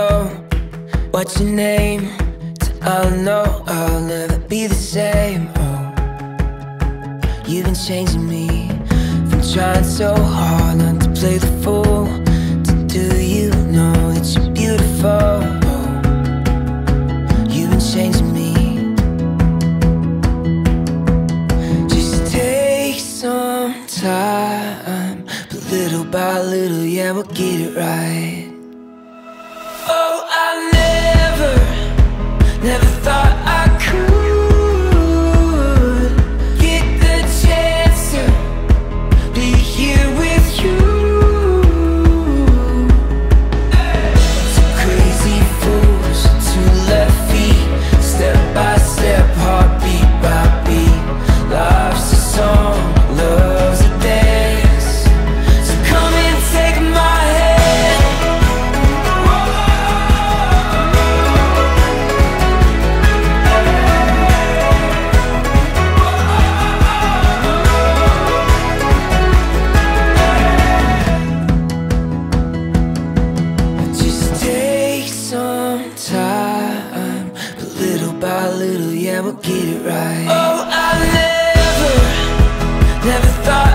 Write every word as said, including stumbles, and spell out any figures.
know what's your name, till I'll know I'll never be the same. Oh, you've been changing me from trying so hard not to play the fool, to do you know that you're beautiful. Oh, you've been changing me. Just take some time, but little by little, yeah, we'll get it right. Oh, I never, never thought I could get the chance to be here with you. Two crazy fools, two left feet, step by step, heartbeat by beat. Life's a song, love's a dance, so come and take my hand. Just take some time, but little by little, yeah, we'll get it right. Oh, I never, never thought